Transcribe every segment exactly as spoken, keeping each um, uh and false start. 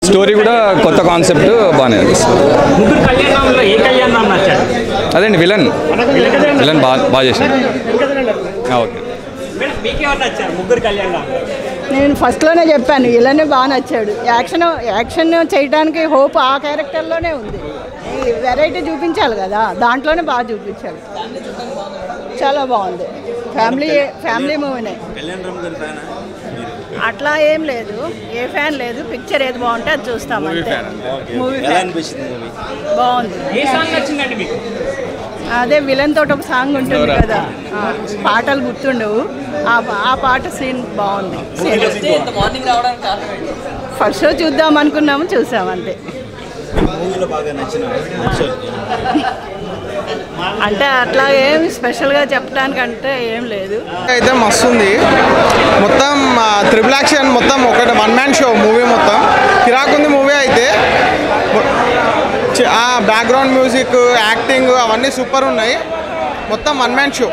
Story కూడా కొత్త concept బాగానే అదేండి విలన్ విలన్ బాగా బాగా చేశారు. ఓకే నేను ఫస్ట్లోనే చెప్పాను ఇలానే బాగా నచ్చాడు. యాక్షన్ యాక్షన్ చేయడానికి హోప్ ఆ క్యారెక్టర్లోనే ఉంది. వెరైటీ చూపించాలి కదా, దాంట్లోనే బాగా చూపించాడు. చాలా బాగుంది. ఫ్యామిలీ ఫ్యామిలీ మూవీనే. అట్లా ఏం లేదు, ఏ ఫ్యాన్ లేదు. పిక్చర్ ఏది బాగుంటే అది చూస్తాం అంతే. మూవీ బాగుంది. అదే విలన్ తోటి ఒక సాంగ్ ఉంటుంది కదా, పాటలు గుర్తుండవు. ఆ పాట సీన్ బాగుంది. ఫస్ట్ షో చూద్దాం అనుకున్నాము, చూసాం అంతే. అంటే అట్లా ఏం స్పెషల్గా చెప్పడానికంటే ఏం లేదు. అయితే మస్తు ఉంది. మొత్తం త్రిబుల్ యాక్షన్ మొత్తం ఒకటి వన్ మ్యాన్ షో మూవీ మొత్తం కిరాకుంది మూవీ. అయితే ఆ బ్యాక్గ్రౌండ్ మ్యూజిక్, యాక్టింగ్ అవన్నీ సూపర్ ఉన్నాయి. మొత్తం వన్ మ్యాన్ షో.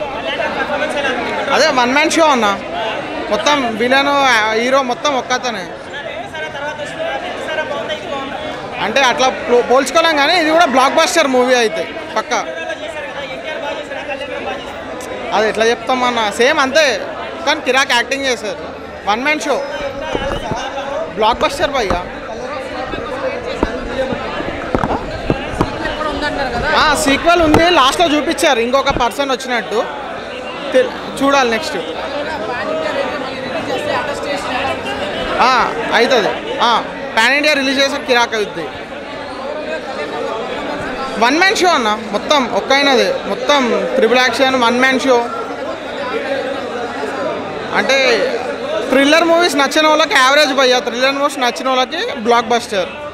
అదే వన్ మ్యాన్ షో అన్న. మొత్తం విలన్ హీరో మొత్తం ఒక్కతనే. అంటే అట్లా పోల్చుకోలేం కానీ ఇది కూడా బ్లాక్ బస్టర్ మూవీ అయితే పక్క. అది ఎట్లా చెప్తామన్నా, సేమ్ అంతే కానీ కిరాక్ యాక్టింగ్ చేశారు. One man show blockbuster భయ్యా. సీక్వెల్ ఉంది, లాస్ట్లో చూపించారు ఇంకొక పర్సన్ వచ్చినట్టు. చూడాలి నెక్స్ట్. అవుతుంది. పాన్ ఇండియా రిలీజ్ చేసిన కిరాక్ అవుతుంది. వన్ మ్యాన్ షో అన్న, మొత్తం ఒక్కైనది. మొత్తం triple action one man show. అంటే థ్రిల్లర్ మూవీస్ నచ్చిన వాళ్ళకి యావరేజ్ భయ్యా, థ్రిల్లర్ మూవీస్ నచ్చిన వాళ్ళకి బ్లాక్ బస్టర్.